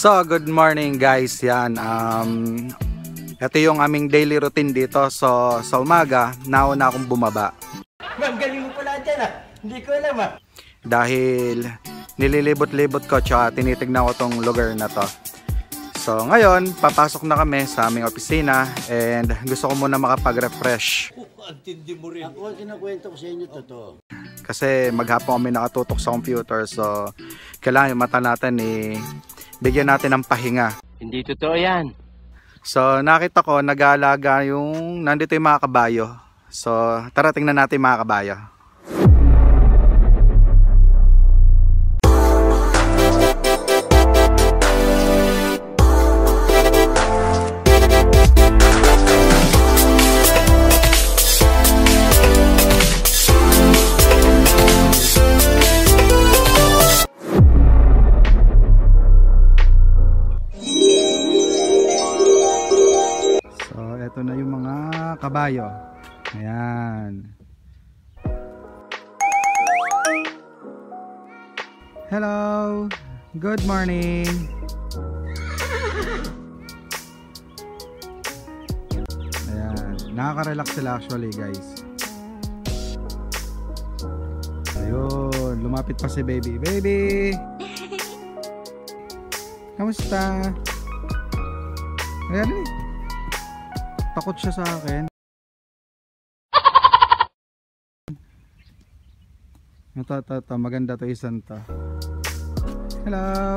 So, good morning guys. Yan, ito yung aming daily routine dito. So, sa umaga, nauna akong bumaba. Ma'am, galing mo pala dyan ah. Hindi ko alam ah. Dahil nililibot-libot ko tsaka tinitignan ko tong lugar na to. So, ngayon, papasok na kami sa aming opisina and gusto ko muna makapag-refresh. Antindi mo rin. Ako ang kinakwento ko sa inyo totoo. Kasi maghapon kami nakatutok sa computer. So, kailangan yung mata natin bigyan natin ng pahinga. Hindi totoo yan. So, nakita ko, nag-aalaga nandito yung mga kabayo. So, tara tingnan natin yung mga kabayo. Ito na yung mga kabayo. Ayan. Hello. Good morning. Ayan. Nakaka-relax sila actually guys. Ayun. Lumapit pa si baby. Baby! Kamusta? Ayan. Takot siya sa akin. Ito. Maganda to, isang to. Hello.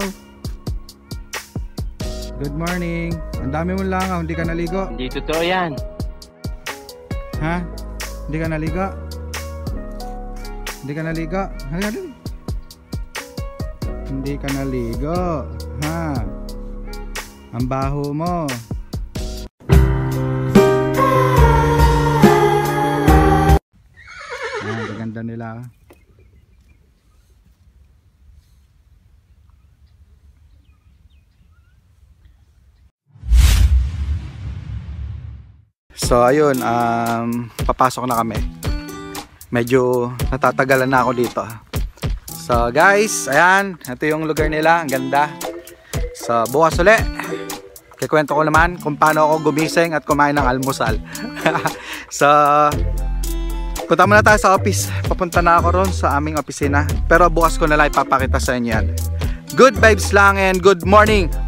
Good morning. Ang dami mong langaw, hindi ka naligo? Hindi totoo yan. Ha? Hindi ka naligo? Hindi ka naligo? Hindi ka naligo. Ha? Ang baho mo. Ganda nila. So ayun, papasok na kami. Medyo natatagalan na ako dito. So guys, ayan, ito yung lugar nila, ang ganda. So bukas ulit, kikwento ko naman kung paano ako gumising at kumain ng almusal. So punta muna tayo sa office. Papunta na ako ron sa aming opisina. Pero bukas ko na lang ipapakita sa inyo yan. Good vibes lang and good morning